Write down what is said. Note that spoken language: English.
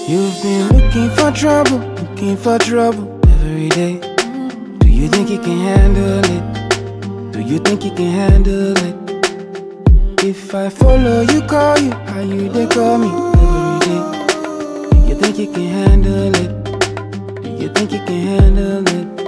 You've been looking for trouble every day. Do you think you can handle it? Do you think you can handle it? If I follow you, call you, how you they call me every day? Do you think you can handle it? Do you think you can handle it?